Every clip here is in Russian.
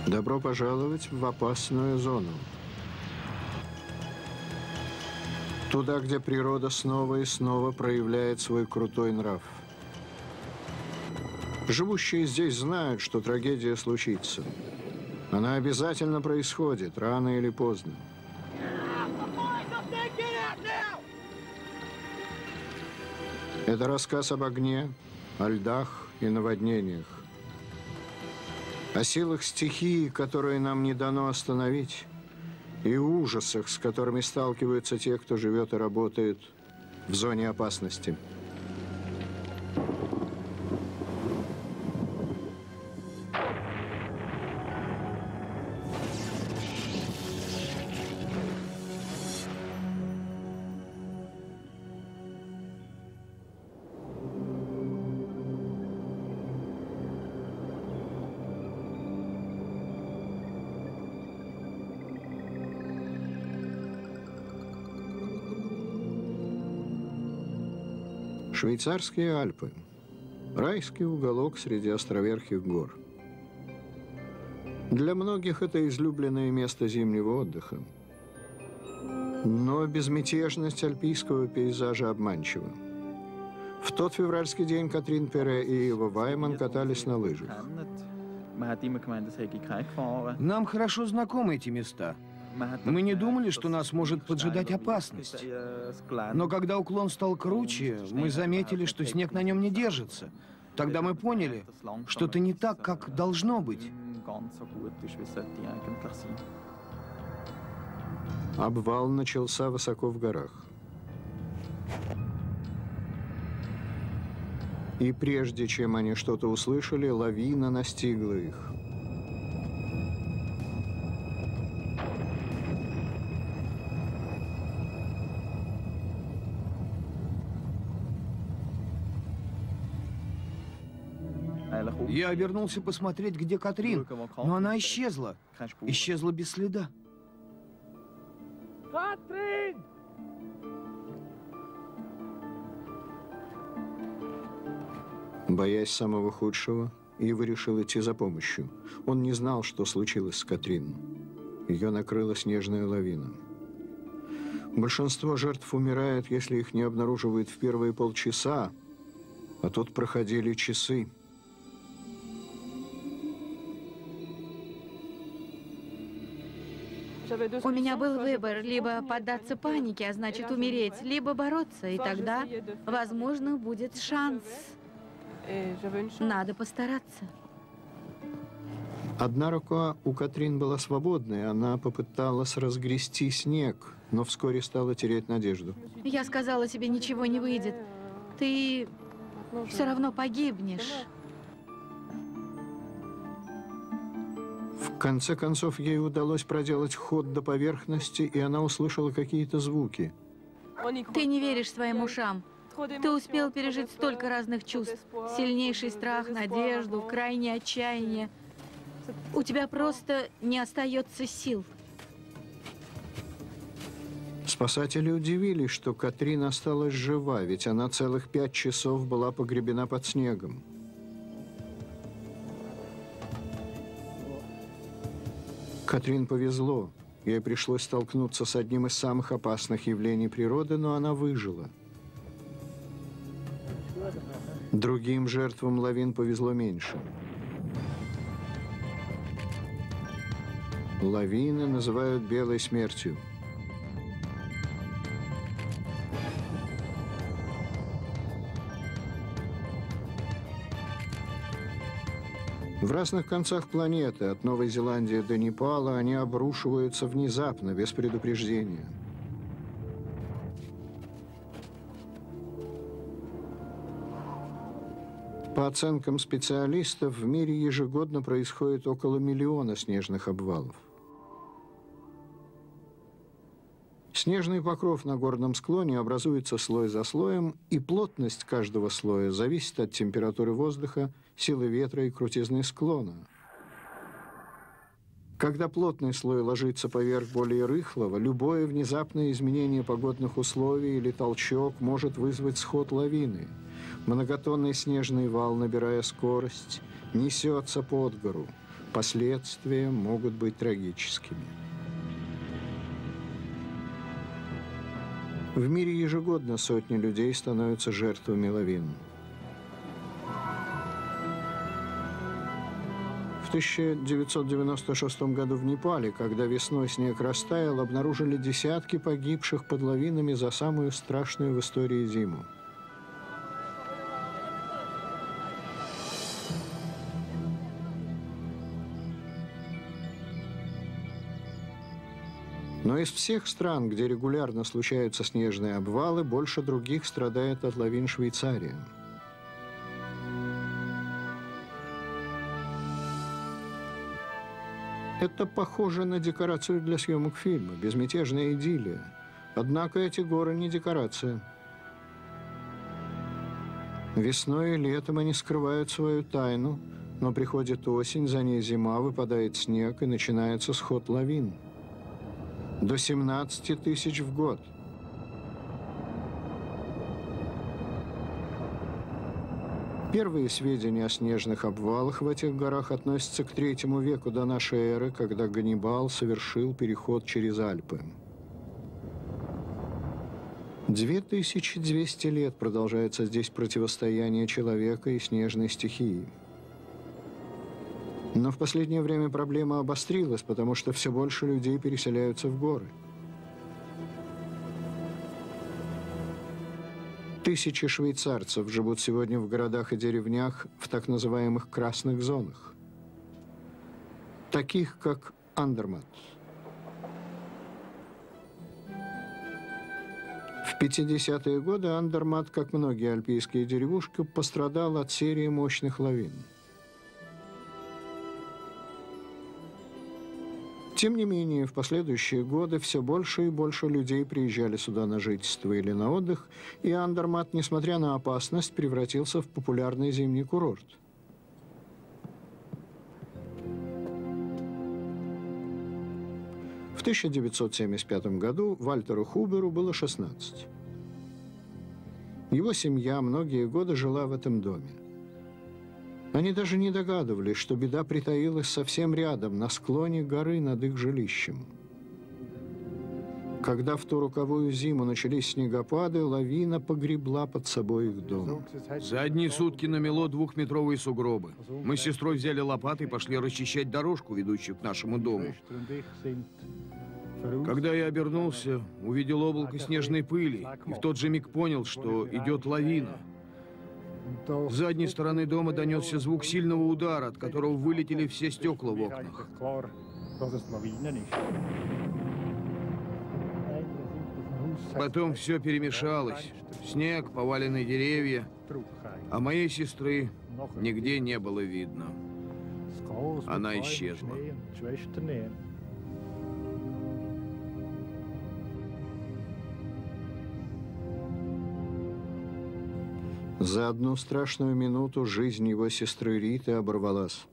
Добро пожаловать в опасную зону. Туда, где природа снова и снова проявляет свой крутой нрав. Живущие здесь знают, что трагедия случится. Она обязательно происходит, рано или поздно. Это рассказ об огне, о льдах и наводнениях. О силах стихии, которые нам не дано остановить, и ужасах, с которыми сталкиваются те, кто живет и работает в зоне опасности. Швейцарские Альпы. Райский уголок среди островерхих гор. Для многих это излюбленное место зимнего отдыха. Но безмятежность альпийского пейзажа обманчива. В тот февральский день Катрин Пере и Ива Вайман катались на лыжах. Нам хорошо знакомы эти места. Мы не думали, что нас может поджидать опасность. Но когда уклон стал круче, мы заметили, что снег на нем не держится. Тогда мы поняли, что-то не так, как должно быть. Обвал начался высоко в горах. И прежде чем они что-то услышали, лавина настигла их. Я обернулся посмотреть, где Катрин, но она исчезла. Исчезла без следа. Катрин! Боясь самого худшего, Ива решил идти за помощью. Он не знал, что случилось с Катрин. Ее накрыла снежная лавина. Большинство жертв умирает, если их не обнаруживают в первые полчаса, а тут проходили часы. У меня был выбор, либо поддаться панике, а значит умереть, либо бороться, и тогда, возможно, будет шанс. Надо постараться. Одна рука у Катрин была свободной, она попыталась разгрести снег, но вскоре стала терять надежду. Я сказала себе, ничего не выйдет. Ты все равно погибнешь. В конце концов, ей удалось проделать ход до поверхности, и она услышала какие-то звуки. Ты не веришь своим ушам. Ты успел пережить столько разных чувств. Сильнейший страх, надежду, крайнее отчаяние. У тебя просто не остается сил. Спасатели удивились, что Катрин осталась жива, ведь она целых 5 часов была погребена под снегом. Катрин повезло. Ей пришлось столкнуться с одним из самых опасных явлений природы, но она выжила. Другим жертвам лавин повезло меньше. Лавины называют белой смертью. В разных концах планеты, от Новой Зеландии до Непала, они обрушиваются внезапно, без предупреждения. По оценкам специалистов, в мире ежегодно происходит около 1 миллиона снежных обвалов. Снежный покров на горном склоне образуется слой за слоем, и плотность каждого слоя зависит от температуры воздуха, силы ветра и крутизны склона. Когда плотный слой ложится поверх более рыхлого, любое внезапное изменение погодных условий или толчок может вызвать сход лавины. Многотонный снежный вал, набирая скорость, несется под гору. Последствия могут быть трагическими. В мире ежегодно сотни людей становятся жертвами лавин. В 1996 году в Непале, когда весной снег растаял, обнаружили десятки погибших под лавинами за самую страшную в истории зиму. Но из всех стран, где регулярно случаются снежные обвалы, больше других страдает от лавин Швейцария. Это похоже на декорацию для съемок фильма, безмятежная идиллия. Однако эти горы не декорация. Весной и летом они скрывают свою тайну, но приходит осень, за ней зима, выпадает снег и начинается сход лавин. До 17 тысяч в год. Первые сведения о снежных обвалах в этих горах относятся к III веку до нашей эры, когда Ганнибал совершил переход через Альпы. 2200 лет продолжается здесь противостояние человека и снежной стихии. Но в последнее время проблема обострилась, потому что все больше людей переселяются в горы. Тысячи швейцарцев живут сегодня в городах и деревнях в так называемых красных зонах, таких как Андермат. В 50-е годы Андермат, как многие альпийские деревушки, пострадал от серии мощных лавин. Тем не менее, в последующие годы все больше и больше людей приезжали сюда на жительство или на отдых, и Андермат, несмотря на опасность, превратился в популярный зимний курорт. В 1975 году Вальтеру Хуберу было 16. Его семья многие годы жила в этом доме. Они даже не догадывались, что беда притаилась совсем рядом, на склоне горы над их жилищем. Когда в ту роковую зиму начались снегопады, лавина погребла под собой их дом. За одни сутки намело 2-метровые сугробы. Мы с сестрой взяли лопаты и пошли расчищать дорожку, ведущую к нашему дому. Когда я обернулся, увидел облако снежной пыли, и в тот же миг понял, что идет лавина. С задней стороны дома донесся звук сильного удара, от которого вылетели все стекла в окнах. Потом все перемешалось. Снег, поваленные деревья. А моей сестры нигде не было видно. Она исчезла. За одну страшную минуту жизнь его сестры Риты оборвалась.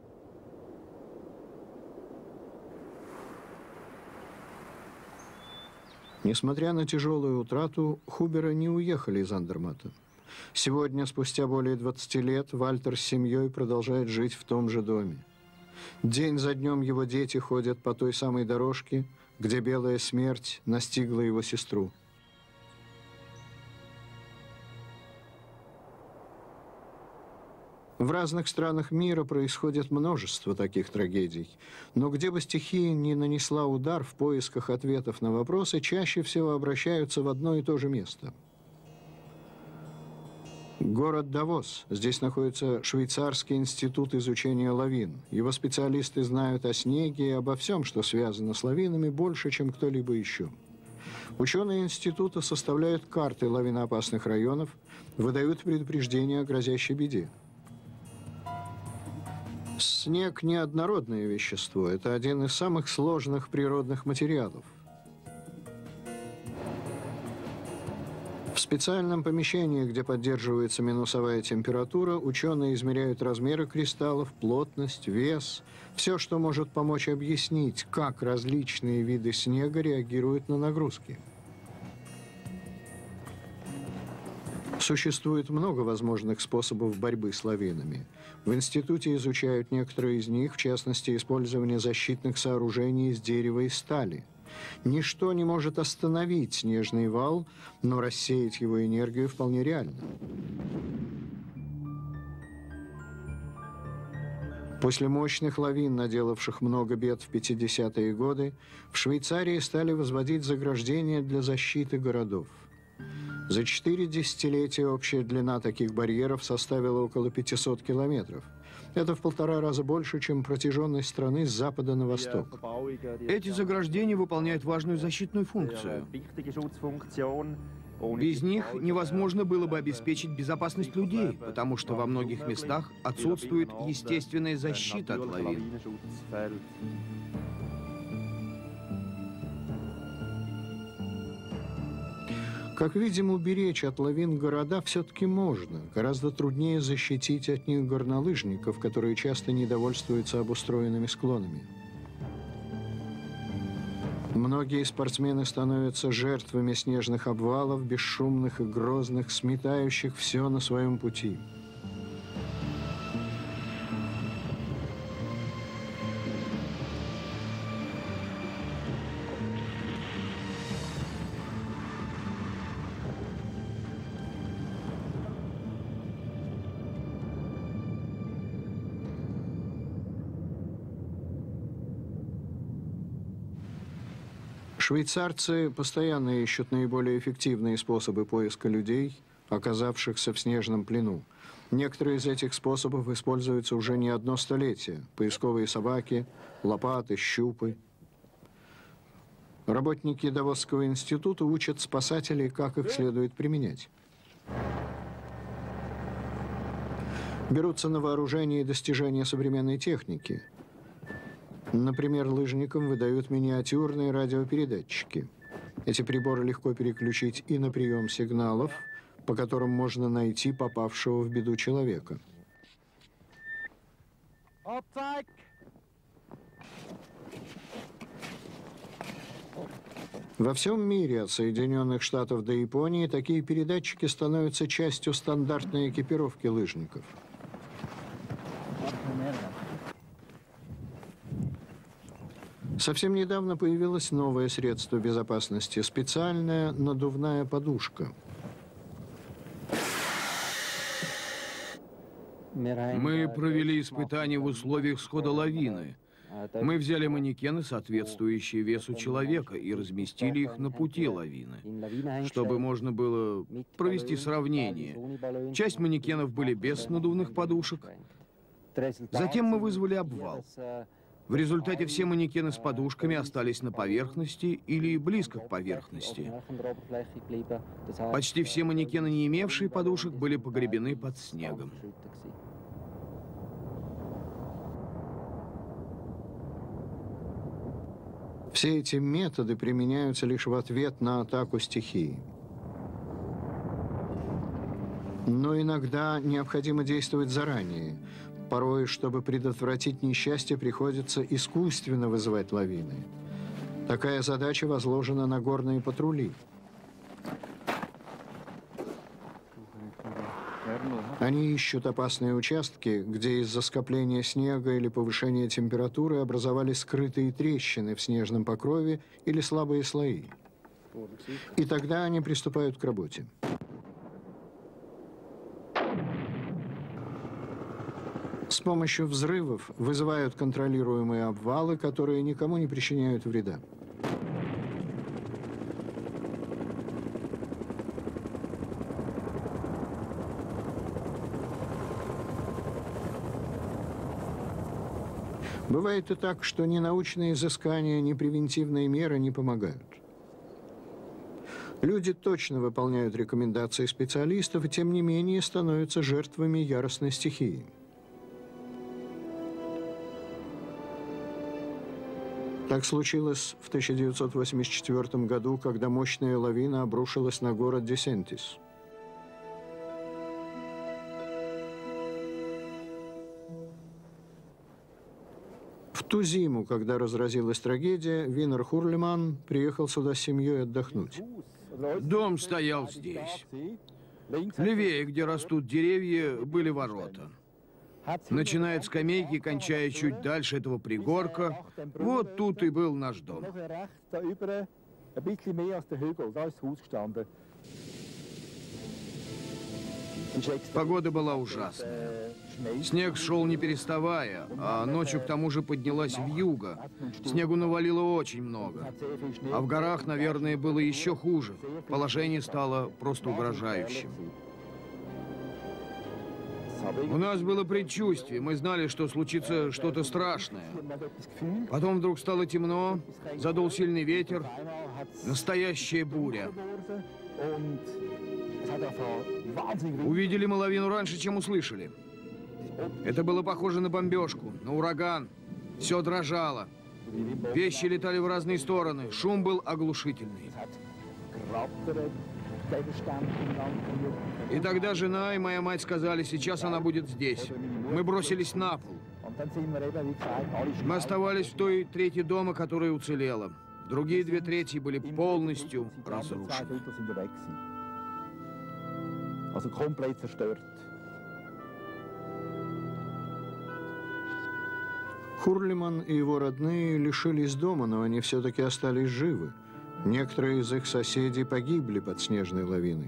Несмотря на тяжелую утрату, Хубера не уехали из Андермата. Сегодня, спустя более 20 лет, Вальтер с семьей продолжает жить в том же доме. День за днем его дети ходят по той самой дорожке, где белая смерть настигла его сестру. В разных странах мира происходит множество таких трагедий, но где бы стихия ни нанесла удар в поисках ответов на вопросы, чаще всего обращаются в одно и то же место. Город Давос. Здесь находится Швейцарский институт изучения лавин. Его специалисты знают о снеге и обо всем, что связано с лавинами, больше, чем кто-либо еще. Ученые института составляют карты лавиноопасных районов, выдают предупреждения о грозящей беде. Снег – неоднородное вещество. Это один из самых сложных природных материалов. В специальном помещении, где поддерживается минусовая температура, ученые измеряют размеры кристаллов, плотность, вес, все, что может помочь объяснить, как различные виды снега реагируют на нагрузки. Существует много возможных способов борьбы с лавинами. В институте изучают некоторые из них, в частности, использование защитных сооружений из дерева и стали. Ничто не может остановить снежный вал, но рассеять его энергию вполне реально. После мощных лавин, наделавших много бед в 50-е годы, в Швейцарии стали возводить заграждения для защиты городов. За 4 десятилетия общая длина таких барьеров составила около 500 километров. Это в 1,5 раза больше, чем протяженность страны с запада на восток. Эти заграждения выполняют важную защитную функцию. Без них невозможно было бы обеспечить безопасность людей, потому что во многих местах отсутствует естественная защита от лавин. Как видим, уберечь от лавин города все-таки можно. Гораздо труднее защитить от них горнолыжников, которые часто недовольствуются обустроенными склонами. Многие спортсмены становятся жертвами снежных обвалов, бесшумных и грозных, сметающих все на своем пути. Швейцарцы постоянно ищут наиболее эффективные способы поиска людей, оказавшихся в снежном плену. Некоторые из этих способов используются уже не одно столетие. Поисковые собаки, лопаты, щупы. Работники Давосского института учат спасателей, как их следует применять. Берутся на вооружение достижения современной техники. Например, лыжникам выдают миниатюрные радиопередатчики. Эти приборы легко переключить и на прием сигналов, по которым можно найти попавшего в беду человека. Во всем мире, от Соединенных Штатов до Японии, такие передатчики становятся частью стандартной экипировки лыжников. Совсем недавно появилось новое средство безопасности – специальная надувная подушка. Мы провели испытания в условиях схода лавины. Мы взяли манекены, соответствующие весу человека, и разместили их на пути лавины, чтобы можно было провести сравнение. Часть манекенов были без надувных подушек. Затем мы вызвали обвал. В результате все манекены с подушками остались на поверхности или близко к поверхности. Почти все манекены, не имевшие подушек, были погребены под снегом. Все эти методы применяются лишь в ответ на атаку стихии. Но иногда необходимо действовать заранее. Порой, чтобы предотвратить несчастье, приходится искусственно вызывать лавины. Такая задача возложена на горные патрули. Они ищут опасные участки, где из-за скопления снега или повышения температуры образовались скрытые трещины в снежном покрове или слабые слои. И тогда они приступают к работе. С помощью взрывов вызывают контролируемые обвалы, которые никому не причиняют вреда. Бывает и так, что ни научные изыскания, ни превентивные меры не помогают. Люди точно выполняют рекомендации специалистов и, тем не менее, становятся жертвами яростной стихии. Так случилось в 1984 году, когда мощная лавина обрушилась на город Десентис. В ту зиму, когда разразилась трагедия, Винер Хурлеман приехал сюда с семьей отдохнуть. Дом стоял здесь. Левее, где растут деревья, были ворота. Начиная от скамейки, кончая чуть дальше этого пригорка, вот тут и был наш дом. Погода была ужасная. Снег шел не переставая, а ночью к тому же поднялась вьюга. Снегу навалило очень много. А в горах, наверное, было еще хуже. Положение стало просто угрожающим. У нас было предчувствие, мы знали, что случится что-то страшное. Потом вдруг стало темно, задул сильный ветер, настоящая буря. Увидели мы лавину раньше, чем услышали. Это было похоже на бомбежку, на ураган. Все дрожало. Вещи летали в разные стороны. Шум был оглушительный. И тогда жена и моя мать сказали, сейчас она будет здесь. Мы бросились на пол. Мы оставались в той трети дома, которая уцелела. Другие 2/3 были полностью разрушены. Хурлиман и его родные лишились дома, но они все-таки остались живы. Некоторые из их соседей погибли под снежной лавиной.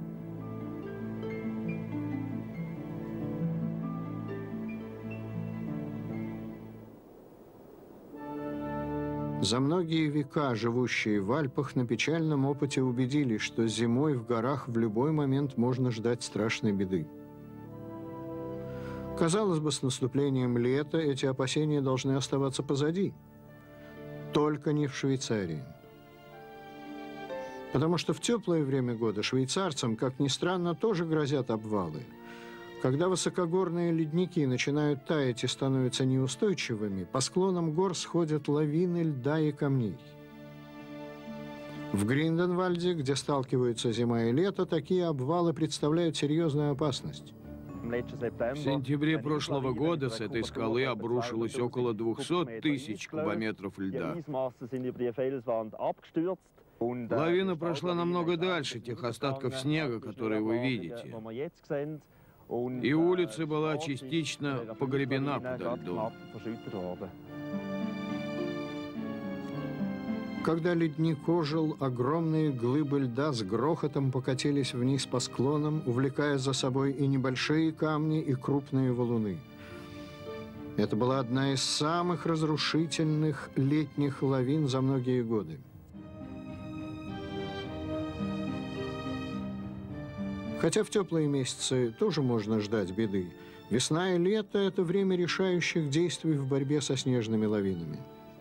За многие века живущие в Альпах на печальном опыте убедились, что зимой в горах в любой момент можно ждать страшной беды. Казалось бы, с наступлением лета эти опасения должны оставаться позади. Только не в Швейцарии. Потому что в теплое время года швейцарцам, как ни странно, тоже грозят обвалы. Когда высокогорные ледники начинают таять и становятся неустойчивыми, по склонам гор сходят лавины льда и камней. В Гринденвальде, где сталкиваются зима и лето, такие обвалы представляют серьезную опасность. В сентябре прошлого года с этой скалы обрушилось около 200 тысяч кубометров льда. Лавина прошла намного дальше тех остатков снега, которые вы видите. И улица была частично погребена подо льдом. Когда ледник ожил, огромные глыбы льда с грохотом покатились вниз по склонам, увлекая за собой и небольшие камни, и крупные валуны. Это была одна из самых разрушительных летних лавин за многие годы. Хотя в теплые месяцы тоже можно ждать беды, весна и лето – это время решающих действий в борьбе со снежными лавинами.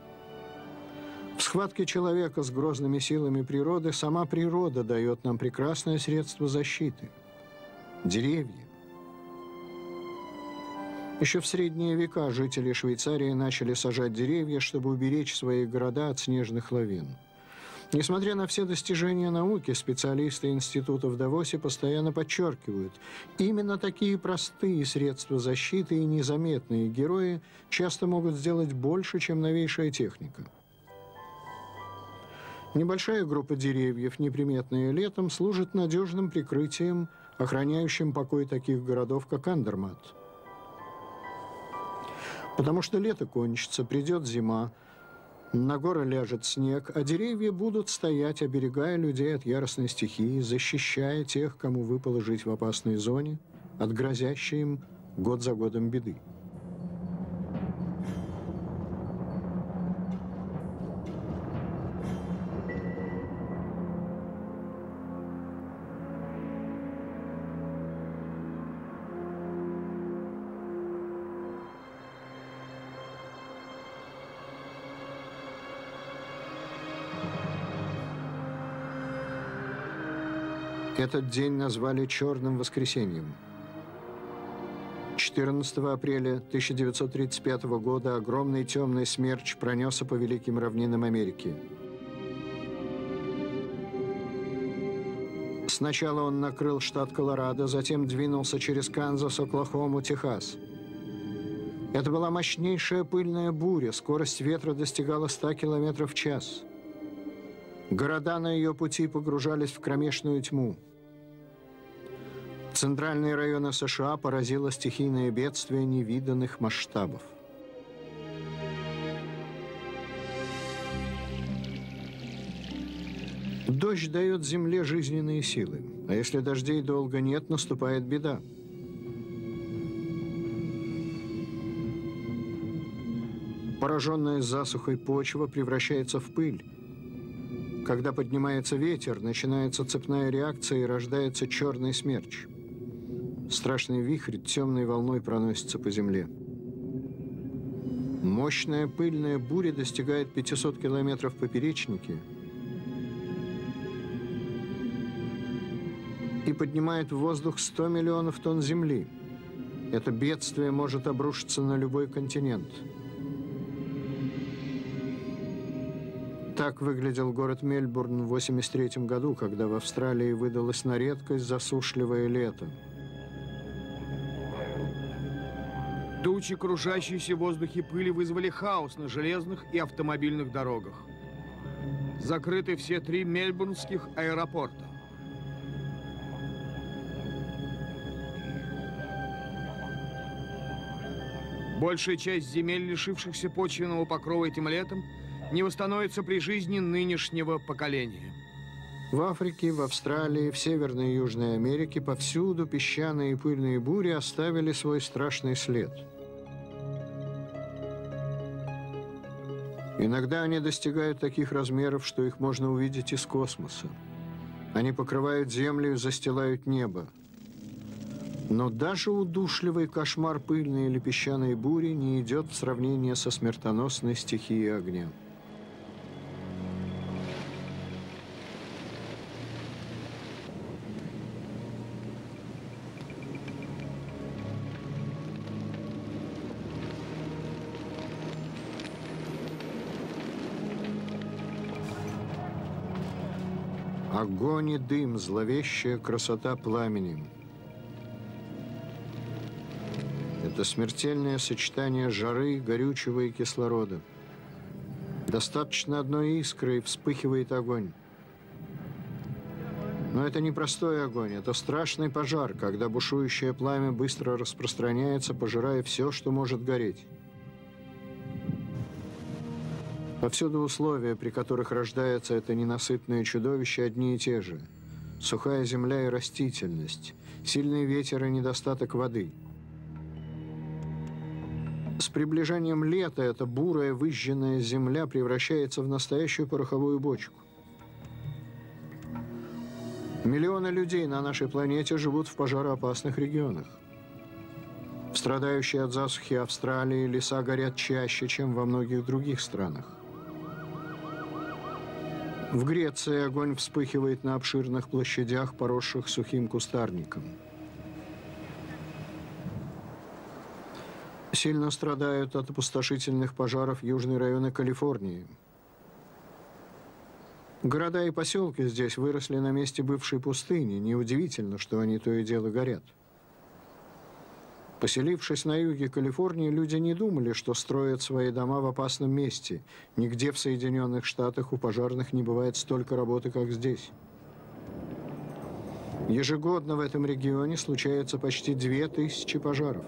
В схватке человека с грозными силами природы сама природа дает нам прекрасное средство защиты – деревья. Еще в средние века жители Швейцарии начали сажать деревья, чтобы уберечь свои города от снежных лавин. Несмотря на все достижения науки, специалисты института в Давосе постоянно подчеркивают, именно такие простые средства защиты и незаметные герои часто могут сделать больше, чем новейшая техника. Небольшая группа деревьев, неприметная летом, служит надежным прикрытием, охраняющим покой таких городов, как Андермат. Потому что лето кончится, придет зима, на горы ляжет снег, а деревья будут стоять, оберегая людей от яростной стихии, защищая тех, кому выпало жить в опасной зоне, от грозящей им год за годом беды. Этот день назвали «Черным воскресеньем». 14 апреля 1935 года огромный темный смерч пронесся по великим равнинам Америки. Сначала он накрыл штат Колорадо, затем двинулся через Канзас, Оклахому, Техас. Это была мощнейшая пыльная буря, скорость ветра достигала 100 км в час. Города на ее пути погружались в кромешную тьму. Центральные районы США поразило стихийное бедствие невиданных масштабов. Дождь дает земле жизненные силы, а если дождей долго нет, наступает беда. Пораженная засухой почва превращается в пыль. Когда поднимается ветер, начинается цепная реакция и рождается черный смерч. Страшный вихрь темной волной проносится по земле. Мощная пыльная буря достигает 500 километров в поперечнике и поднимает в воздух 100 миллионов тонн земли. Это бедствие может обрушиться на любой континент. Так выглядел город Мельбурн в 1983 году, когда в Австралии выдалось на редкость засушливое лето. Тучи, кружащиеся в воздухе пыли, вызвали хаос на железных и автомобильных дорогах. Закрыты все 3 мельбурнских аэропорта. Большая часть земель, лишившихся почвенного покрова этим летом, не восстановится при жизни нынешнего поколения. В Африке, в Австралии, в Северной и Южной Америке повсюду песчаные и пыльные бури оставили свой страшный след. Иногда они достигают таких размеров, что их можно увидеть из космоса. Они покрывают землю и застилают небо. Но даже удушливый кошмар пыльной или песчаной бури не идет в сравнение со смертоносной стихией огня. Огонь и дым, зловещая красота пламени. Это смертельное сочетание жары, горючего и кислорода. Достаточно одной искры, и вспыхивает огонь. Но это не простой огонь, это страшный пожар, когда бушующее пламя быстро распространяется, пожирая все, что может гореть. Повсюду условия, при которых рождается это ненасытное чудовище, одни и те же. Сухая земля и растительность, сильный ветер и недостаток воды. С приближением лета эта бурая выжженная земля превращается в настоящую пороховую бочку. Миллионы людей на нашей планете живут в пожароопасных регионах. В страдающей от засухи Австралии леса горят чаще, чем во многих других странах. В Греции огонь вспыхивает на обширных площадях, поросших сухим кустарником. Сильно страдают от опустошительных пожаров южные районы Калифорнии. Города и поселки здесь выросли на месте бывшей пустыни. Неудивительно, что они то и дело горят. Поселившись на юге Калифорнии, люди не думали, что строят свои дома в опасном месте. Нигде в Соединенных Штатах у пожарных не бывает столько работы, как здесь. Ежегодно в этом регионе случается почти 2000 пожаров.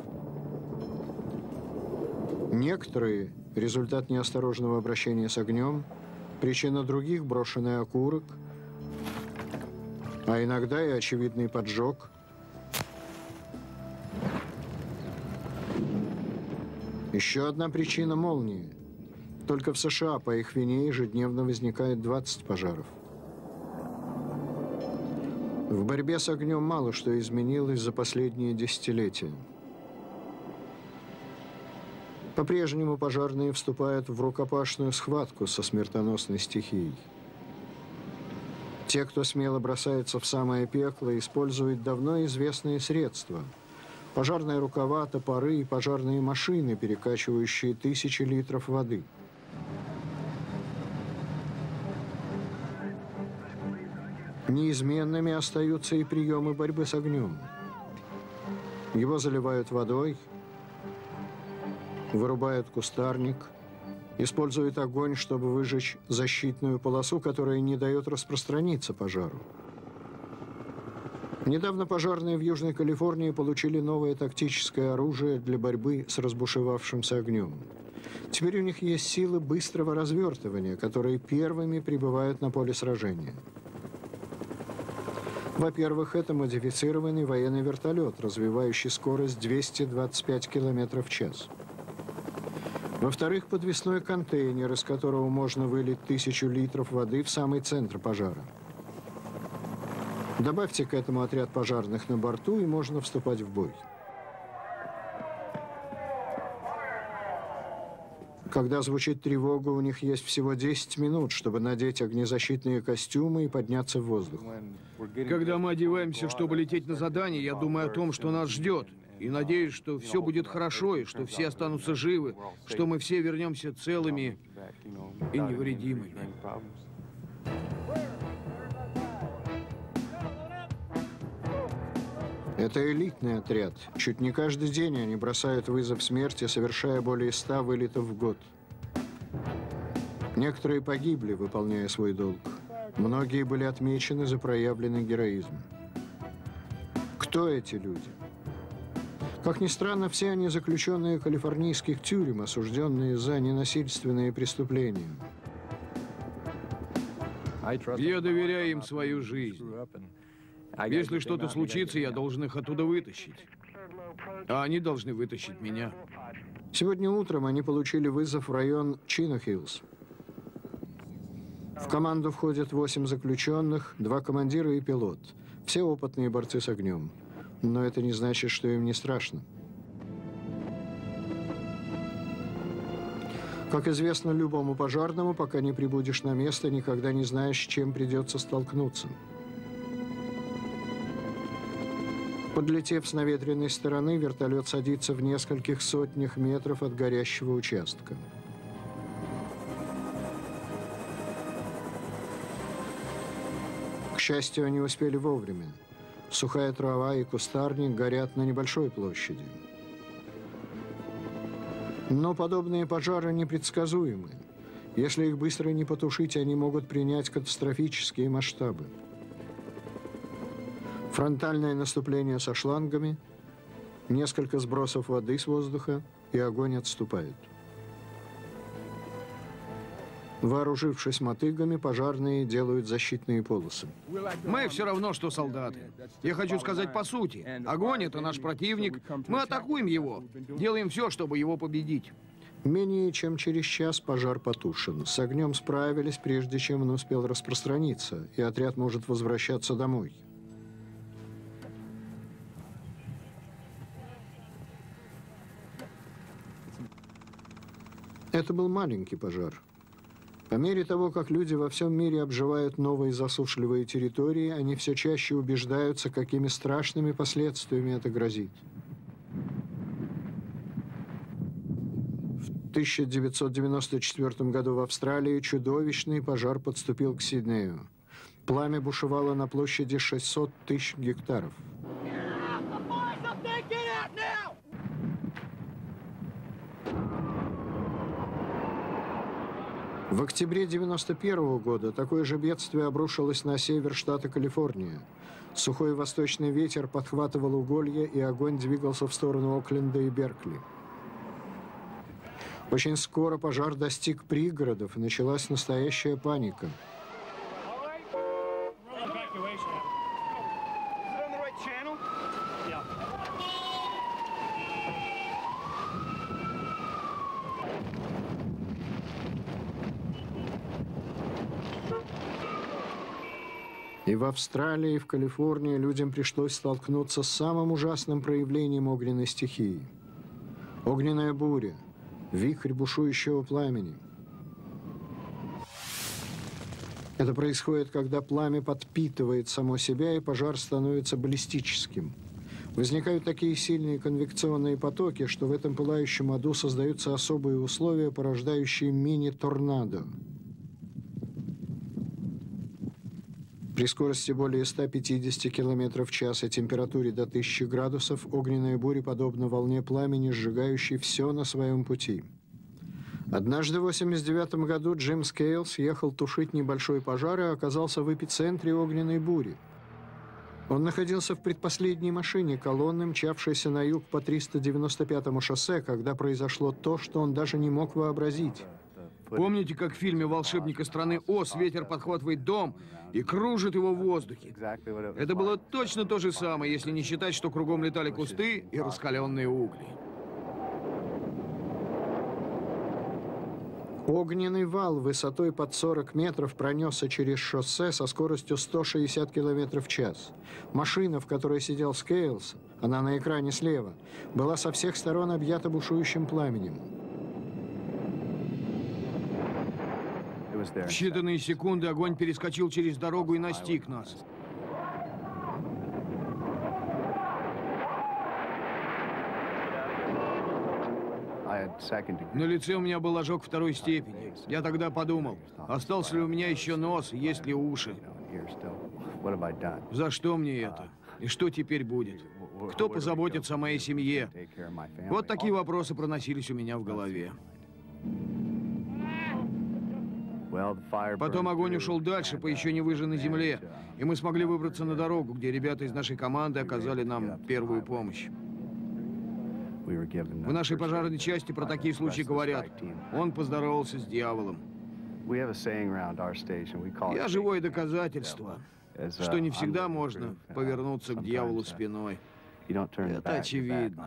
Некоторые – результат неосторожного обращения с огнем, причина других – брошенный окурок, а иногда и очевидный поджог. Еще одна причина – молнии. Только в США по их вине ежедневно возникает 20 пожаров. В борьбе с огнем мало что изменилось за последние десятилетия. По-прежнему пожарные вступают в рукопашную схватку со смертоносной стихией. Те, кто смело бросается в самое пекло, используют давно известные средства. Пожарные рукава, топоры и пожарные машины, перекачивающие тысячи литров воды. Неизменными остаются и приемы борьбы с огнем. Его заливают водой, вырубают кустарник, используют огонь, чтобы выжечь защитную полосу, которая не дает распространиться пожару. Недавно пожарные в Южной Калифорнии получили новое тактическое оружие для борьбы с разбушевавшимся огнем. Теперь у них есть силы быстрого развертывания, которые первыми прибывают на поле сражения. Во-первых, это модифицированный военный вертолет, развивающий скорость 225 км в час. Во-вторых, подвесной контейнер, из которого можно вылить 1000 литров воды в самый центр пожара. Добавьте к этому отряд пожарных на борту, и можно вступать в бой. Когда звучит тревога, у них есть всего 10 минут, чтобы надеть огнезащитные костюмы и подняться в воздух. Когда мы одеваемся, чтобы лететь на задание, я думаю о том, что нас ждет. И надеюсь, что все будет хорошо, и что все останутся живы, что мы все вернемся целыми и невредимыми. Это элитный отряд. Чуть не каждый день они бросают вызов смерти, совершая более 100 вылетов в год. Некоторые погибли, выполняя свой долг. Многие были отмечены за проявленный героизм. Кто эти люди? Как ни странно, все они заключенные калифорнийских тюрем, осужденные за ненасильственные преступления. Я доверяю им свою жизнь. Если что-то случится, я должен их оттуда вытащить. А они должны вытащить меня. Сегодня утром они получили вызов в район Чино-Хиллз. В команду входят 8 заключенных, 2 командира и пилот. Все опытные борцы с огнем. Но это не значит, что им не страшно. Как известно любому пожарному, пока не прибудешь на место, никогда не знаешь, с чем придется столкнуться. Подлетев с наветренной стороны, вертолет садится в нескольких сотнях метров от горящего участка. К счастью, они успели вовремя. Сухая трава и кустарник горят на небольшой площади. Но подобные пожары непредсказуемы. Если их быстро не потушить, они могут принять катастрофические масштабы. Фронтальное наступление со шлангами, несколько сбросов воды с воздуха, и огонь отступает. Вооружившись мотыгами, пожарные делают защитные полосы. Мы все равно, что солдаты. Я хочу сказать по сути. Огонь – это наш противник. Мы атакуем его. Делаем все, чтобы его победить. Менее чем через час пожар потушен. С огнем справились, прежде чем он успел распространиться, и отряд может возвращаться домой. Это был маленький пожар. По мере того, как люди во всем мире обживают новые засушливые территории, они все чаще убеждаются, какими страшными последствиями это грозит. В 1994 году в Австралии чудовищный пожар подступил к Сиднею. Пламя бушевало на площади 600 тысяч гектаров. В октябре 1991 года такое же бедствие обрушилось на север штата Калифорния. Сухой восточный ветер подхватывал уголья, и огонь двигался в сторону Окленда и Беркли. Очень скоро пожар достиг пригородов, и началась настоящая паника. И в Австралии, и в Калифорнии людям пришлось столкнуться с самым ужасным проявлением огненной стихии. Огненная буря, вихрь бушующего пламени. Это происходит, когда пламя подпитывает само себя, и пожар становится баллистическим. Возникают такие сильные конвекционные потоки, что в этом пылающем аду создаются особые условия, порождающие мини-торнадо. При скорости более 150 км в час и температуре до 1000 градусов огненная буря подобна волне пламени, сжигающей все на своем пути. Однажды в 1989 году Джим Скейлс ехал тушить небольшой пожар и оказался в эпицентре огненной бури. Он находился в предпоследней машине колонны, мчавшейся на юг по 395-му шоссе, когда произошло то, что он даже не мог вообразить. Помните, как в фильме «Волшебник из страны Оз» ветер подхватывает дом и кружит его в воздухе? Это было точно то же самое, если не считать, что кругом летали кусты и раскаленные угли. Огненный вал высотой под 40 метров пронесся через шоссе со скоростью 160 км в час. Машина, в которой сидел Скейлс, она на экране слева, была со всех сторон объята бушующим пламенем. В считанные секунды огонь перескочил через дорогу и настиг нас. На лице у меня был ожог второй степени. Я тогда подумал, остался ли у меня еще нос, есть ли уши. За что мне это? И что теперь будет? Кто позаботится о моей семье? Вот такие вопросы проносились у меня в голове. Потом огонь ушел дальше по еще не выжженной земле, и мы смогли выбраться на дорогу, где ребята из нашей команды оказали нам первую помощь. В нашей пожарной части про такие случаи говорят: он поздоровался с дьяволом. Я живое доказательство, что не всегда можно повернуться к дьяволу спиной. Это очевидно.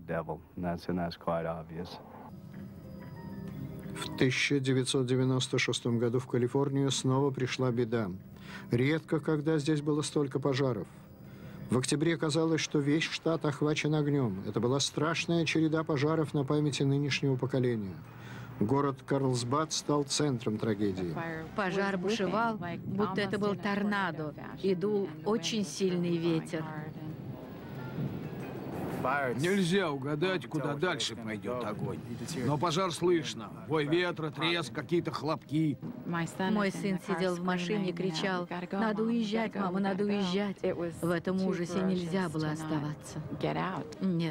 В 1996 году в Калифорнию снова пришла беда. Редко, когда здесь было столько пожаров. В октябре казалось, что весь штат охвачен огнем. Это была страшная череда пожаров на памяти нынешнего поколения. Город Карлсбад стал центром трагедии. Пожар бушевал, будто это был торнадо, и дул очень сильный ветер. Нельзя угадать, куда дальше пойдет огонь. Но пожар слышно. Вой ветра, треск, какие-то хлопки. Мой сын сидел в машине и кричал: «Надо уезжать, мама, надо уезжать». В этом ужасе нельзя было оставаться. Нет.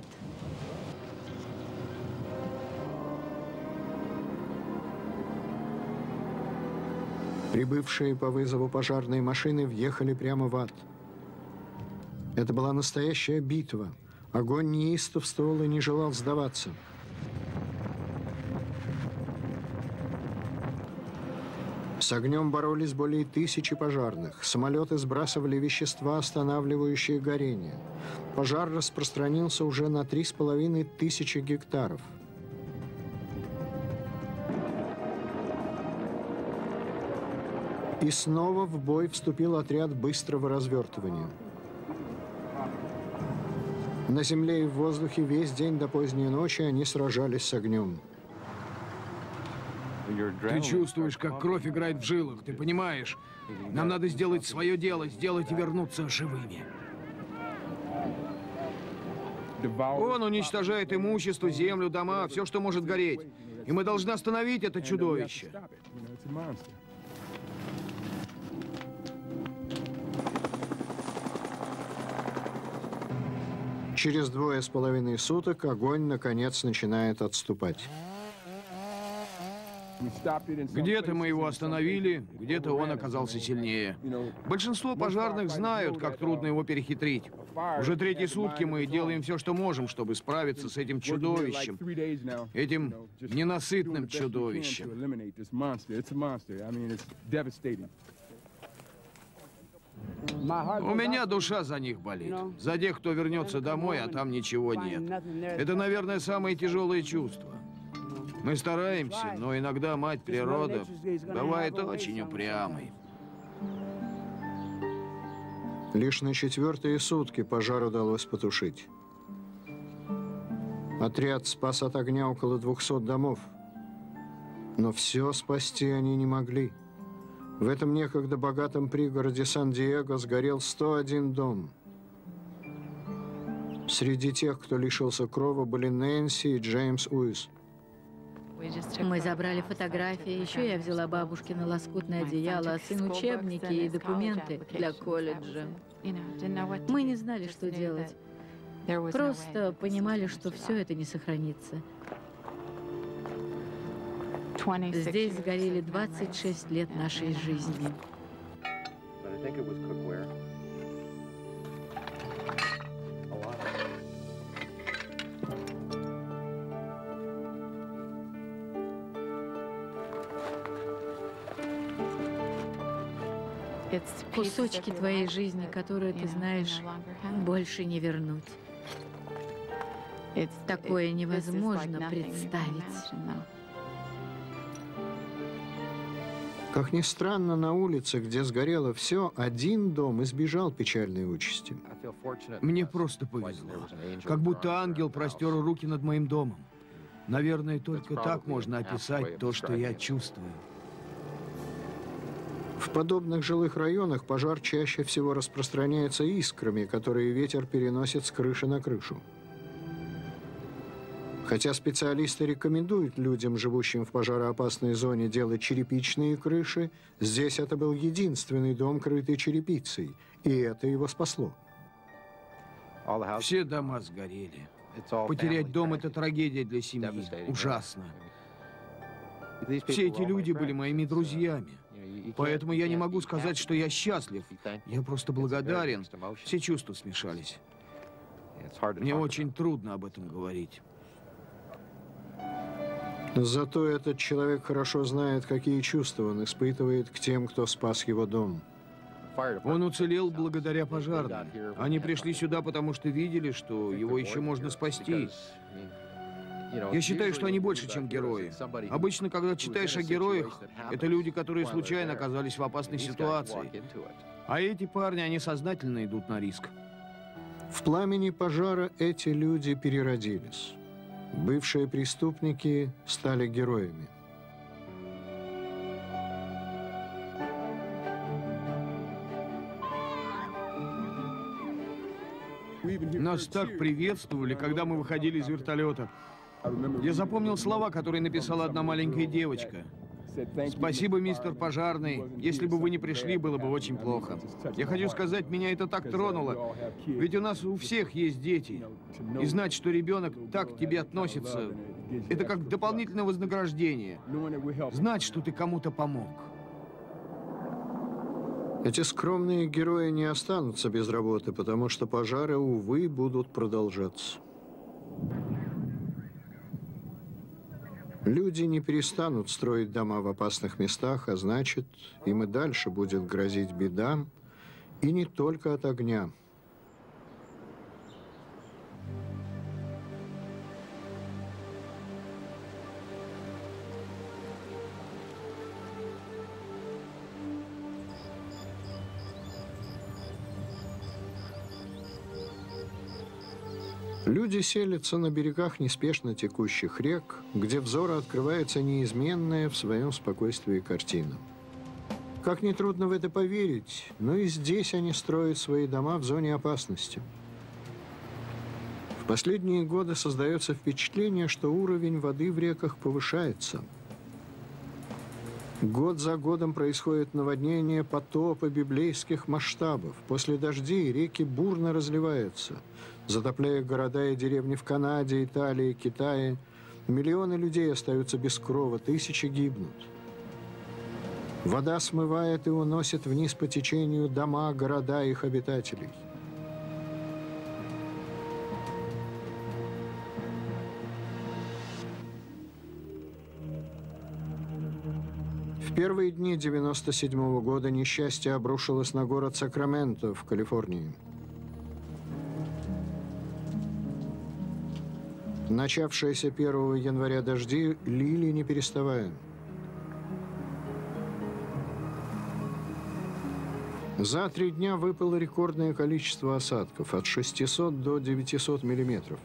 Прибывшие по вызову пожарные машины въехали прямо в ад. Это была настоящая битва. Огонь неистовствовал и не желал сдаваться. С огнем боролись более 1000 пожарных. Самолеты сбрасывали вещества, останавливающие горение. Пожар распространился уже на 3500 гектаров. И снова в бой вступил отряд быстрого развертывания. На земле и в воздухе весь день до поздней ночи они сражались с огнем. Ты чувствуешь, как кровь играет в жилах, ты понимаешь? Нам надо сделать свое дело, сделать и вернуться живыми. Он уничтожает имущество, землю, дома, все, что может гореть. И мы должны остановить это чудовище. Через 2,5 суток огонь, наконец, начинает отступать. Где-то мы его остановили, где-то он оказался сильнее. Большинство пожарных знают, как трудно его перехитрить. Уже 3-й сутки мы делаем все, что можем, чтобы справиться с этим чудовищем. Этим ненасытным чудовищем. У меня душа за них болит. За тех, кто вернется домой, а там ничего нет. Это, наверное, самое тяжелое чувство. Мы стараемся, но иногда мать природа бывает очень упрямой. Лишь на 4-е сутки пожар удалось потушить. Отряд спас от огня около 200 домов. Но все спасти они не могли. В этом некогда богатом пригороде Сан-Диего сгорел 101 дом. Среди тех, кто лишился крова, были Нэнси и Джеймс Уис. Мы забрали фотографии, еще я взяла бабушкино лоскутное одеяло, а сын учебники и документы для колледжа. Мы не знали, что делать. Просто понимали, что все это не сохранится. Здесь сгорели 26 лет нашей жизни. Кусочки твоей жизни, которые ты знаешь, больше не вернуть. Такое невозможно представить. Как ни странно, на улице, где сгорело все, один дом избежал печальной участи. Мне просто повезло. Как будто ангел простер руки над моим домом. Наверное, только так можно описать то, что я чувствую. В подобных жилых районах пожар чаще всего распространяется искрами, которые ветер переносит с крыши на крышу. Хотя специалисты рекомендуют людям, живущим в пожароопасной зоне, делать черепичные крыши, здесь это был единственный дом, крытый черепицей, и это его спасло. Все дома сгорели. Потерять дом – это трагедия для семьи. Ужасно. Все эти люди были моими друзьями. Поэтому я не могу сказать, что я счастлив. Я просто благодарен. Все чувства смешались. Мне очень трудно об этом говорить. Зато этот человек хорошо знает, какие чувства он испытывает к тем, кто спас его дом. Он уцелел благодаря пожарным. Они пришли сюда, потому что видели, что его еще можно спасти. Я считаю, что они больше, чем герои. Обычно, когда читаешь о героях, это люди, которые случайно оказались в опасной ситуации. А эти парни, они сознательно идут на риск. В пламени пожара эти люди переродились. Бывшие преступники стали героями. Нас так приветствовали, когда мы выходили из вертолета. Я запомнил слова, которые написала одна маленькая девочка. «Спасибо, мистер пожарный. Если бы вы не пришли, было бы очень плохо». Я хочу сказать, меня это так тронуло. Ведь у нас у всех есть дети. И знать, что ребенок так к тебе относится, это как дополнительное вознаграждение. Знать, что ты кому-то помог. Эти скромные герои не останутся без работы, потому что пожары, увы, будут продолжаться. Люди не перестанут строить дома в опасных местах, а значит, им и дальше будет грозить беда, и не только от огня. Люди селятся на берегах неспешно текущих рек, где взору открывается неизменная в своем спокойствии картина. Как нетрудно в это поверить, но и здесь они строят свои дома в зоне опасности. В последние годы создается впечатление, что уровень воды в реках повышается. Год за годом происходит наводнение, потопы библейских масштабов. После дождей реки бурно разливаются, затопляя города и деревни в Канаде, Италии, Китае. Миллионы людей остаются без крова, тысячи гибнут. Вода смывает и уносит вниз по течению дома, города и их обитателей. В первые дни 1997 года несчастье обрушилось на город Сакраменто в Калифорнии. Начавшиеся 1 января дожди лили не переставая. За 3 дня выпало рекордное количество осадков – от 600 до 900 миллиметров.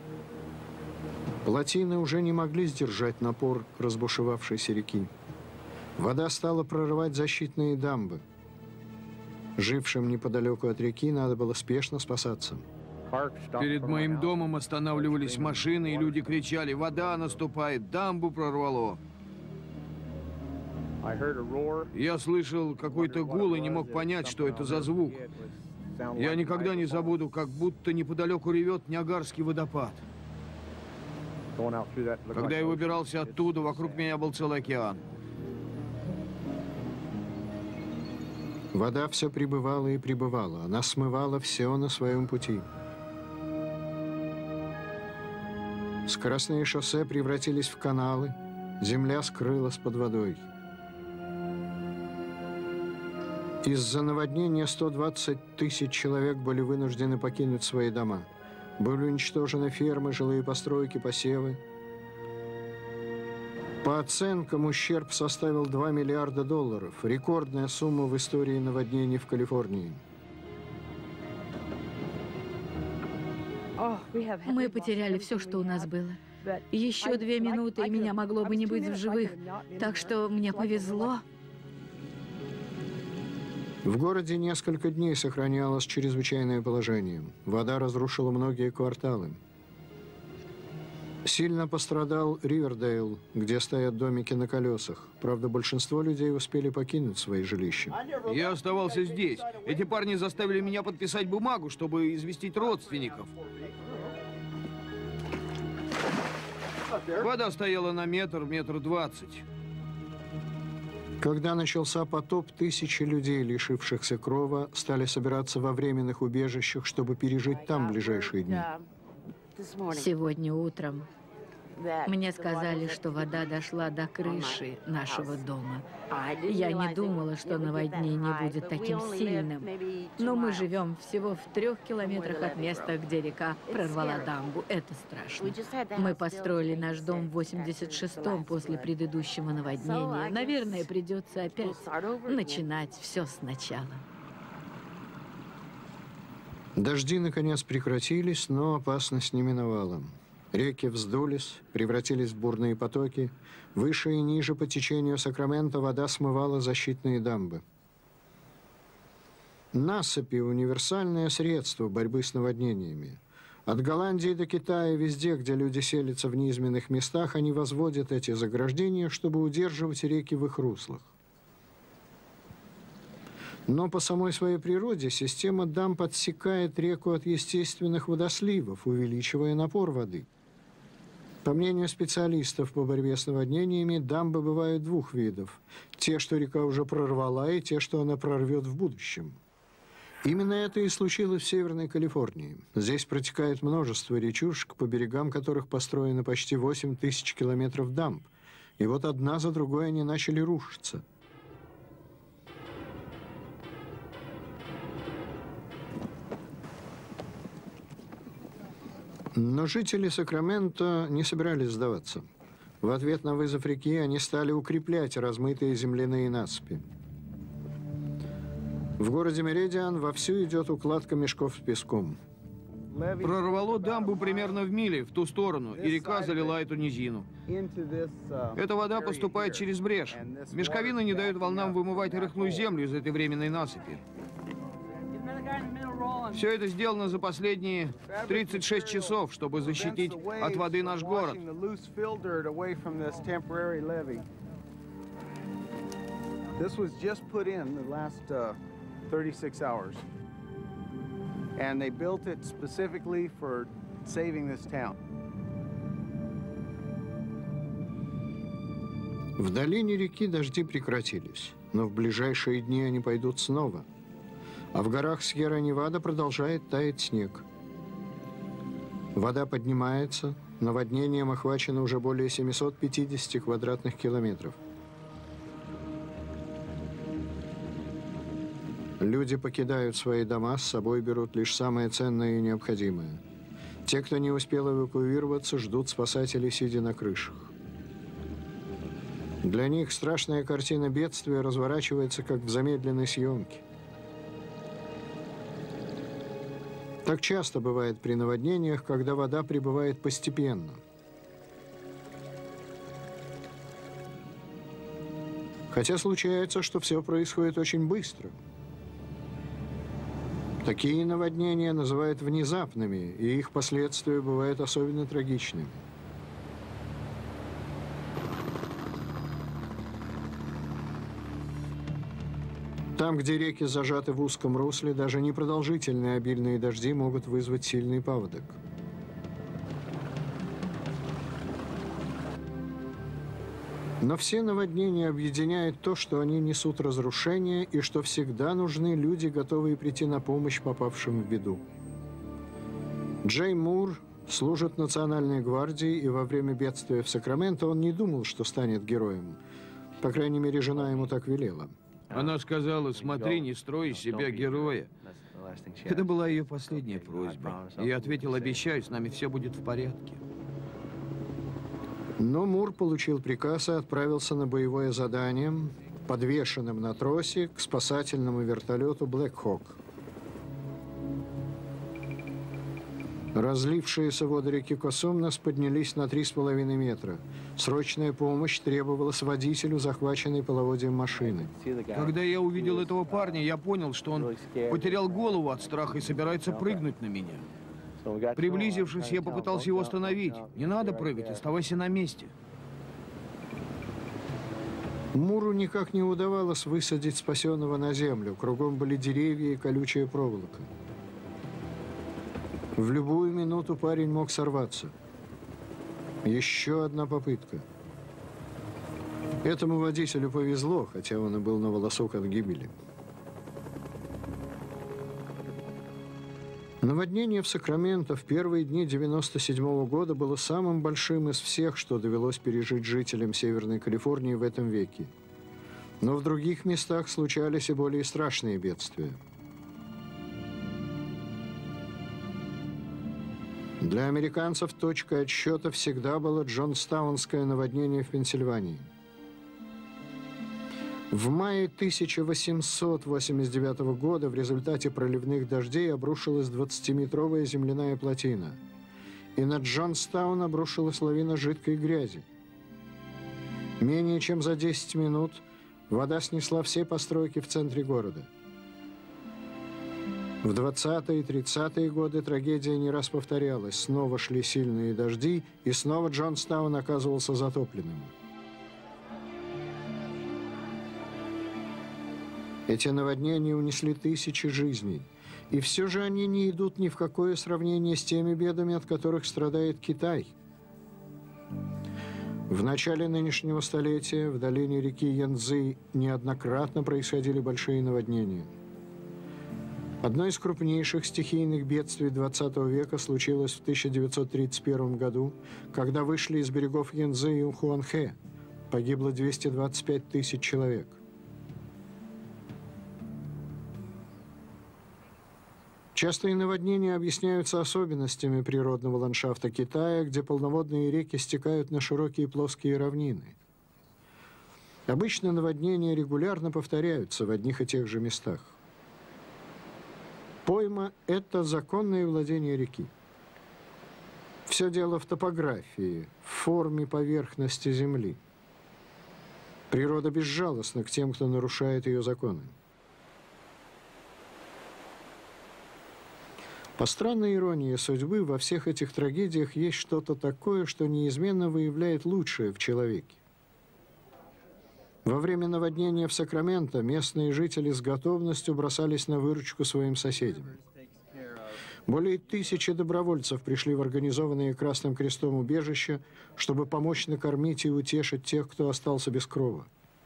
Плотины уже не могли сдержать напор разбушевавшейся реки. Вода стала прорывать защитные дамбы. Жившим неподалеку от реки надо было спешно спасаться. Перед моим домом останавливались машины, и люди кричали: «Вода наступает, дамбу прорвало!» Я слышал какой-то гул и не мог понять, что это за звук. Я никогда не забуду, как будто неподалеку ревет Ниагарский водопад. Когда я выбирался оттуда, вокруг меня был целый океан. Вода все прибывала и прибывала. Она смывала все на своем пути. Скоростные шоссе превратились в каналы. Земля скрылась под водой. Из-за наводнения 120 тысяч человек были вынуждены покинуть свои дома. Были уничтожены фермы, жилые постройки, посевы. По оценкам, ущерб составил $2 миллиарда. Рекордная сумма в истории наводнений в Калифорнии. Мы потеряли все, что у нас было. Еще 2 минуты, и меня могло бы не быть в живых. Так что мне повезло. В городе несколько дней сохранялось чрезвычайное положение. Вода разрушила многие кварталы. Сильно пострадал Ривердейл, где стоят домики на колесах. Правда, большинство людей успели покинуть свои жилища. Я оставался здесь. Эти парни заставили меня подписать бумагу, чтобы известить родственников. Вода стояла на метр 20. Когда начался потоп, тысячи людей, лишившихся крова, стали собираться во временных убежищах, чтобы пережить там ближайшие дни. Сегодня утром мне сказали, что вода дошла до крыши нашего дома. Я не думала, что наводнение будет таким сильным. Но мы живем всего в 3 километрах от места, где река прорвала дамбу. Это страшно. Мы построили наш дом в 86-м после предыдущего наводнения. Наверное, придется опять начинать все сначала. Дожди, наконец, прекратились, но опасность не миновала. Реки вздулись, превратились в бурные потоки. Выше и ниже по течению Сакрамента вода смывала защитные дамбы. Насыпи – универсальное средство борьбы с наводнениями. От Голландии до Китая, везде, где люди селятся в низменных местах, они возводят эти заграждения, чтобы удерживать реки в их руслах. Но по самой своей природе система дамб отсекает реку от естественных водосливов, увеличивая напор воды. По мнению специалистов по борьбе с наводнениями, дамбы бывают 2 видов. Те, что река уже прорвала, и те, что она прорвет в будущем. Именно это и случилось в Северной Калифорнии. Здесь протекает множество речушек, по берегам которых построено почти 8 тысяч километров дамб. И вот одна за другой они начали рушиться. Но жители Сакрамента не собирались сдаваться. В ответ на вызов реки они стали укреплять размытые земляные насыпи. В городе Меридиан вовсю идет укладка мешков с песком. Прорвало дамбу примерно в миле в ту сторону, и река залила эту низину. Эта вода поступает через брешь. Мешковина не дает волнам вымывать рыхлую землю из этой временной насыпи. Все это сделано за последние 36 часов, чтобы защитить от воды наш город. В долине реки дожди прекратились, но в ближайшие дни они пойдут снова. А в горах Сьерра-Невада продолжает таять снег. Вода поднимается, наводнением охвачено уже более 750 квадратных километров. Люди покидают свои дома, с собой берут лишь самое ценное и необходимое. Те, кто не успел эвакуироваться, ждут спасателей, сидя на крышах. Для них страшная картина бедствия разворачивается, как в замедленной съемке. Так часто бывает при наводнениях, когда вода прибывает постепенно. Хотя случается, что все происходит очень быстро. Такие наводнения называют внезапными, и их последствия бывают особенно трагичными. Там, где реки зажаты в узком русле, даже непродолжительные обильные дожди могут вызвать сильный паводок. Но все наводнения объединяют то, что они несут разрушение, и что всегда нужны люди, готовые прийти на помощь попавшим в беду. Джей Мур служит в Национальной гвардии, и во время бедствия в Сакраменто он не думал, что станет героем. По крайней мере, жена ему так велела. Она сказала: смотри, не строй из себя героя. Это была ее последняя просьба. И я ответил: обещаю, с нами все будет в порядке. Но Мур получил приказ и отправился на боевое задание, подвешенным на тросе, к спасательному вертолету «Блэк Хок». Разлившиеся воды реки Косумнас поднялись на 3,5 метра. Срочная помощь требовалась водителю, захваченной половодьем машины. Когда я увидел этого парня, я понял, что он потерял голову от страха и собирается прыгнуть на меня. Приблизившись, я попытался его остановить. Не надо прыгать, оставайся на месте. Муру никак не удавалось высадить спасенного на землю. Кругом были деревья и колючая проволока. В любую минуту парень мог сорваться. Еще одна попытка. Этому водителю повезло, хотя он и был на волосок от гибели. Наводнение в Сакраменто в первые дни 1997 года было самым большим из всех, что довелось пережить жителям Северной Калифорнии в этом веке. Но в других местах случались и более страшные бедствия. Для американцев точкой отсчета всегда было Джонстаунское наводнение в Пенсильвании. В мае 1889 года в результате проливных дождей обрушилась 20-метровая земляная плотина. И на Джонстаун обрушилась лавина жидкой грязи. Менее чем за 10 минут вода снесла все постройки в центре города. В 20-е и 30-е годы трагедия не раз повторялась. Снова шли сильные дожди, и снова Джонстаун оказывался затопленным. Эти наводнения унесли тысячи жизней. И все же они не идут ни в какое сравнение с теми бедами, от которых страдает Китай. В начале нынешнего столетия в долине реки Янцзы неоднократно происходили большие наводнения. Одно из крупнейших стихийных бедствий 20 века случилось в 1931 году, когда вышли из берегов Янцзы и Ухуанхэ. Погибло 225 тысяч человек. Частые наводнения объясняются особенностями природного ландшафта Китая, где полноводные реки стекают на широкие плоские равнины. Обычно наводнения регулярно повторяются в одних и тех же местах. Пойма – это законное владение реки. Все дело в топографии, в форме поверхности земли. Природа безжалостна к тем, кто нарушает ее законы. По странной иронии судьбы, во всех этих трагедиях есть что-то такое, что неизменно выявляет лучшее в человеке. Во время наводнения в Сакраменто местные жители с готовностью бросались на выручку своим соседям. Более 1000 добровольцев пришли в организованные Красным Крестом убежища, чтобы помочь накормить и утешить тех, кто остался без крова.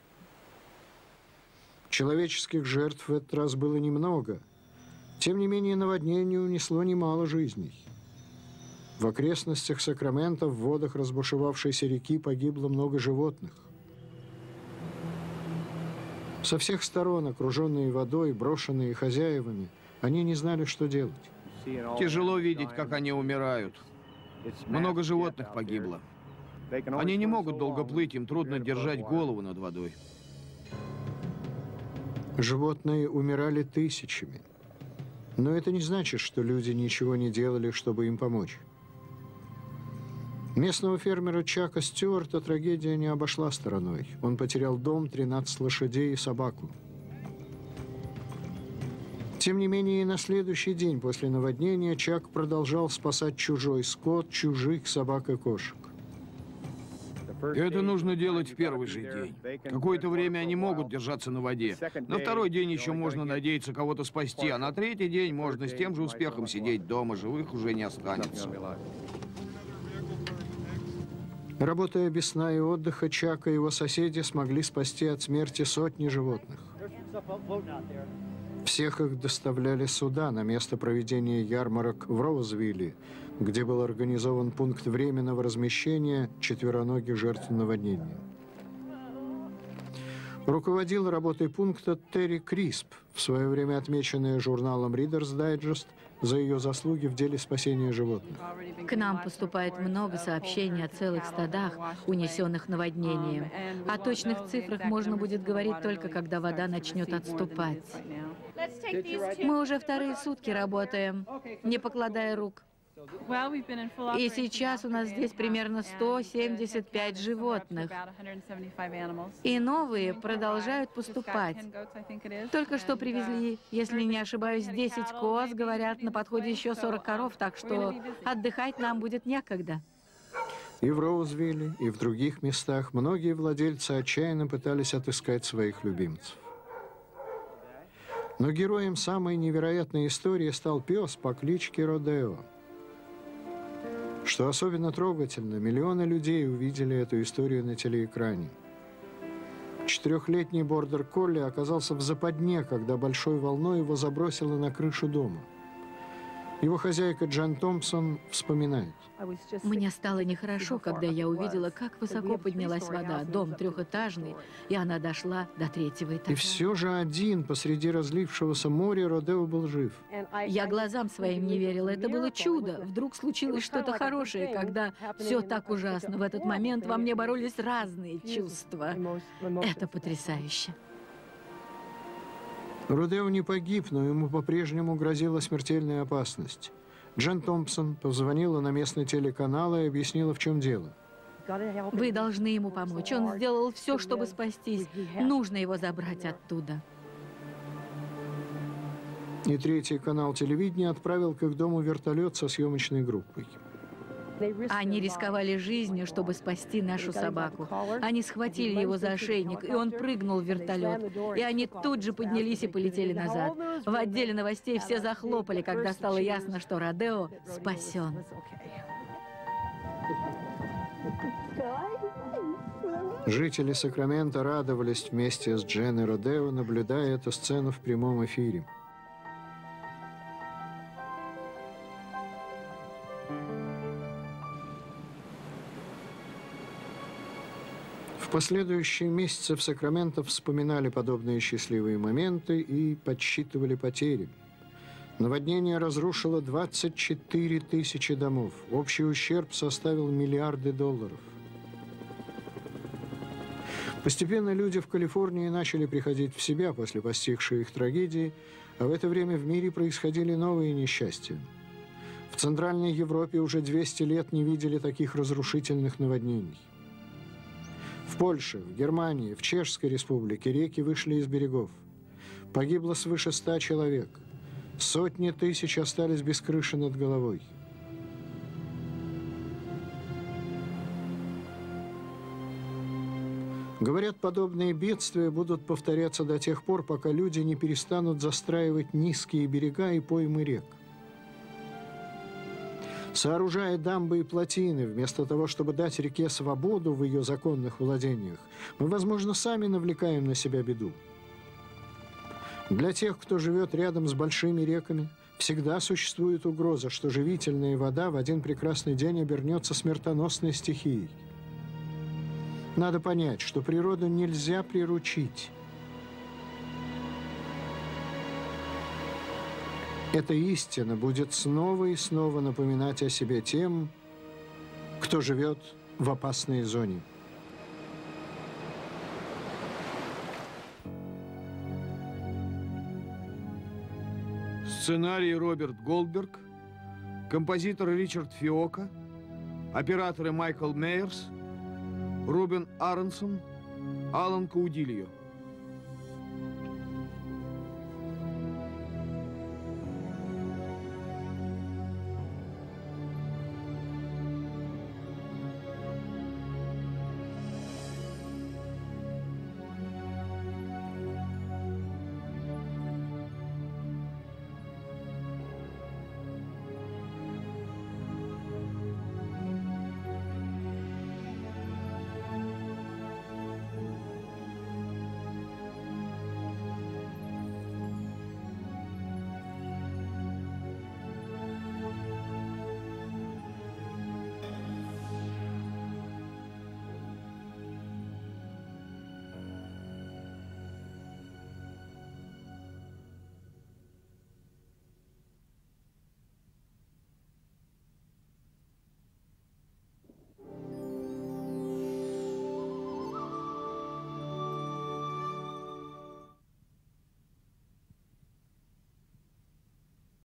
Человеческих жертв в этот раз было немного. Тем не менее, наводнение унесло немало жизней. В окрестностях Сакраменто в водах разбушевавшейся реки погибло много животных. Со всех сторон, окруженные водой, брошенные хозяевами, они не знали, что делать. Тяжело видеть, как они умирают. Много животных погибло. Они не могут долго плыть, им трудно держать голову над водой. Животные умирали тысячами. Но это не значит, что люди ничего не делали, чтобы им помочь. Местного фермера Чака Стюарта трагедия не обошла стороной. Он потерял дом, 13 лошадей и собаку. Тем не менее, и на следующий день после наводнения Чак продолжал спасать чужой скот, чужих собак и кошек. Это нужно делать в первый же день. Какое-то время они могут держаться на воде. На второй день еще можно надеяться кого-то спасти, а на третий день можно с тем же успехом сидеть дома, живых уже не останется. Работая без сна и отдыха, Чак и его соседи смогли спасти от смерти сотни животных. Всех их доставляли сюда, на место проведения ярмарок в Роузвилле, где был организован пункт временного размещения четвероногих жертв наводнения. Руководил работой пункта Терри Крисп, в свое время отмеченная журналом Reader's Digest за ее заслуги в деле спасения животных. К нам поступает много сообщений о целых стадах, унесенных наводнением. О точных цифрах можно будет говорить только, когда вода начнет отступать. Мы уже вторые сутки работаем, не покладая рук. И сейчас у нас здесь примерно 175 животных. И новые продолжают поступать. Только что привезли, если не ошибаюсь, 10 коз, говорят, на подходе еще 40 коров, так что отдыхать нам будет некогда. И в Роузвилле, и в других местах многие владельцы отчаянно пытались отыскать своих любимцев. Но героем самой невероятной истории стал пес по кличке Родео. Что особенно трогательно, миллионы людей увидели эту историю на телеэкране. 4-летний бордер-колли оказался в западне, когда большой волной его забросило на крышу дома. Его хозяйка Джен Томпсон вспоминает. Мне стало нехорошо, когда я увидела, как высоко поднялась вода. Дом трехэтажный, и она дошла до 3-го этажа. И все же один посреди разлившегося моря Родео был жив. Я глазам своим не верила. Это было чудо. Вдруг случилось что-то хорошее, когда все так ужасно. В этот момент во мне боролись разные чувства. Это потрясающе. Родео не погиб, но ему по-прежнему грозила смертельная опасность. Джен Томпсон позвонила на местный телеканал и объяснила, в чем дело. Вы должны ему помочь. Он сделал все, чтобы спастись. Нужно его забрать оттуда. И 3-й канал телевидения отправил к их дому вертолет со съемочной группой. Они рисковали жизнью, чтобы спасти нашу собаку. Они схватили его за ошейник, и он прыгнул в вертолет. И они тут же поднялись и полетели назад. В отделе новостей все захлопали, когда стало ясно, что Родео спасен. Жители Сакрамента радовались вместе с Джен и Родео, наблюдая эту сцену в прямом эфире. В последующие месяцы в Сакраменто вспоминали подобные счастливые моменты и подсчитывали потери. Наводнение разрушило 24 тысячи домов. Общий ущерб составил миллиарды долларов. Постепенно люди в Калифорнии начали приходить в себя после постигшей их трагедии, а в это время в мире происходили новые несчастья. В Центральной Европе уже 200 лет не видели таких разрушительных наводнений. В Польше, в Германии, в Чешской Республике реки вышли из берегов. Погибло свыше 100 человек. Сотни тысяч остались без крыши над головой. Говорят, подобные бедствия будут повторяться до тех пор, пока люди не перестанут застраивать низкие берега и поймы рек. Сооружая дамбы и плотины, вместо того, чтобы дать реке свободу в ее законных владениях, мы, возможно, сами навлекаем на себя беду. Для тех, кто живет рядом с большими реками, всегда существует угроза, что живительная вода в один прекрасный день обернется смертоносной стихией. Надо понять, что природу нельзя приручить. Эта истина будет снова и снова напоминать о себе тем, кто живет в опасной зоне. Сценарий Роберт Голдберг, композитор Ричард Фиока, операторы Майкл Мейерс, Рубен Аронсон, Алан Каудильо.